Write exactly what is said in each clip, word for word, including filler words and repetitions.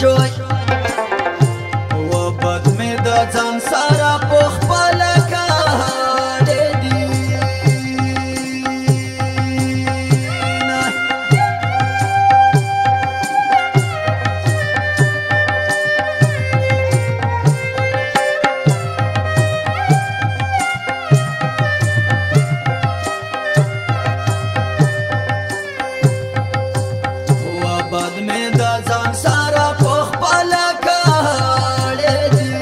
شوی و بد می د ځان سره په خپله کاڼې دي بد می د ځان سره په خپله کاڼې دي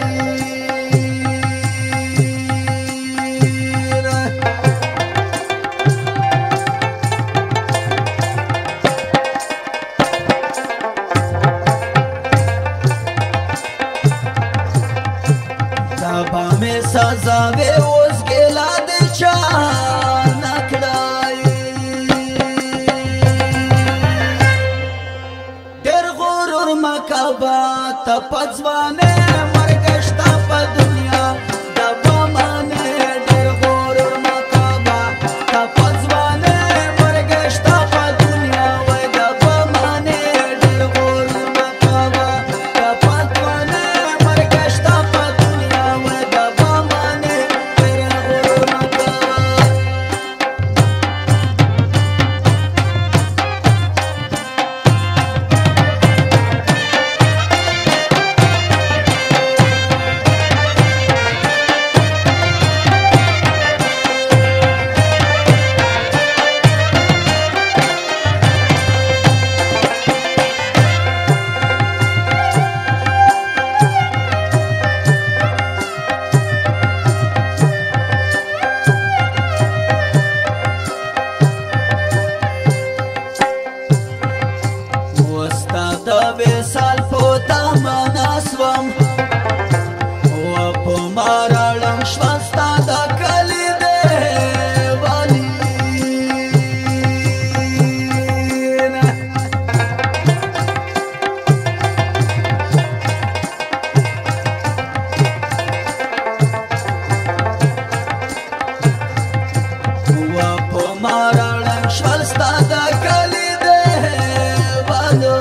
دا به مې سزاوې اوس ګیله د چا نه کړی مکابا تا پځوانه مرګ شتا په دنیا دا بمانه ډېر غرور مکابا تا پځوانه مرګ شتا په دنیا وای دا بمانه ډېر غرور مکابا تا پځوانه مرګ شتا په دنیا وای دا بمانه ډېر غرور مکابا د وصال په تمنا سوم و په مارړم شوه ستا د کلي دیوالي و په مارړم شوه ستا د کلي دیوالي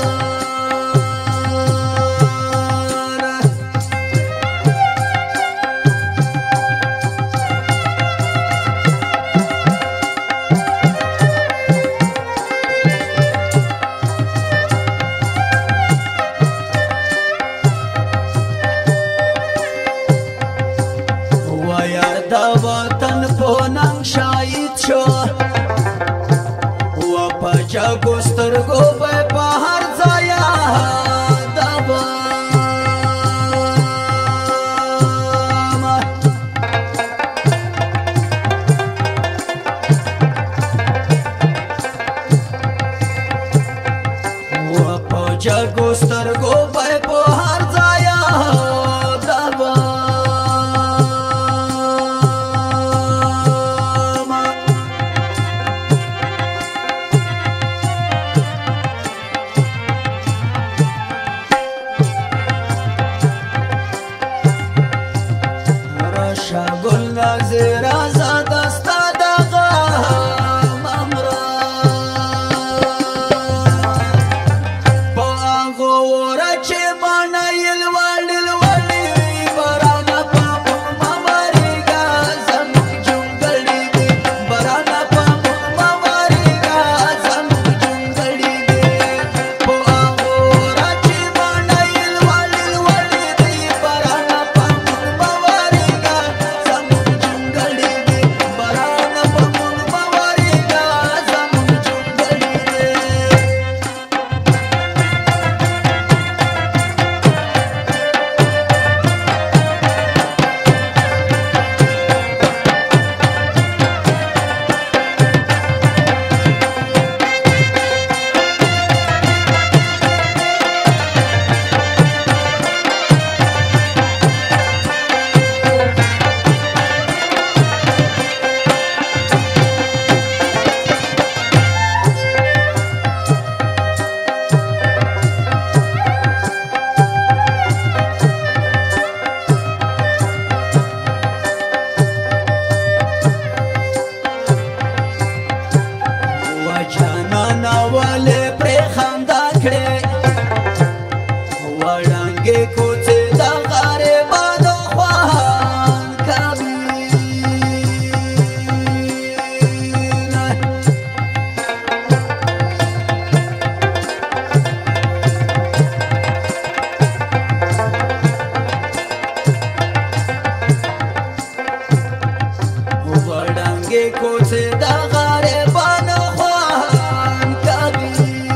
د وطن په نام شهید شو و په جګو سترګو به په هر ځای یادوم و په جګو سترګو به په هر ځای یادوم شاگل نظر آزاد استا دغا ممرا با آغو لرګي کوڅې د غریبانو خوان کوي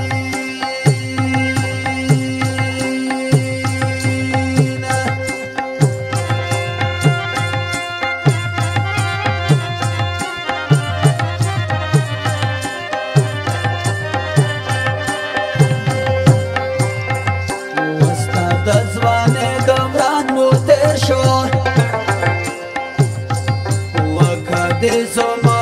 وستا د ځوانۍ ګمران مو تېر شو وکه دې زما